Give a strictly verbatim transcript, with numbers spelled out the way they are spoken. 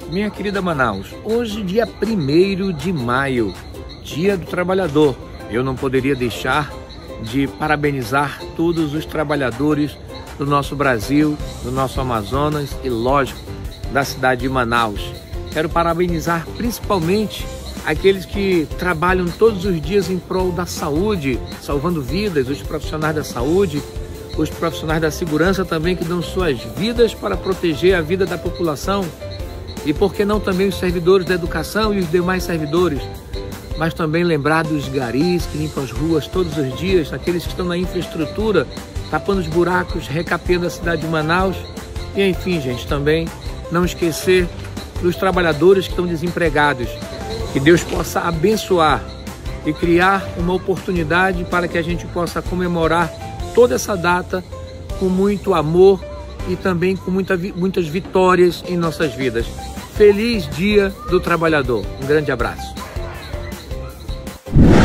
Minha querida Manaus, hoje dia primeiro de maio, Dia do Trabalhador. Eu não poderia deixar de parabenizar todos os trabalhadores do nosso Brasil, do nosso Amazonas e, lógico, da cidade de Manaus. Quero parabenizar principalmente aqueles que trabalham todos os dias em prol da saúde, salvando vidas, os profissionais da saúde, os profissionais da segurança também que dão suas vidas para proteger a vida da população. E por que não também os servidores da educação e os demais servidores, mas também lembrar dos garis que limpam as ruas todos os dias, aqueles que estão na infraestrutura, tapando os buracos, recapeando a cidade de Manaus. E enfim, gente, também não esquecer dos trabalhadores que estão desempregados. Que Deus possa abençoar e criar uma oportunidade para que a gente possa comemorar toda essa data com muito amor e também com muita, muitas vitórias em nossas vidas. Feliz Dia do Trabalhador. Um grande abraço.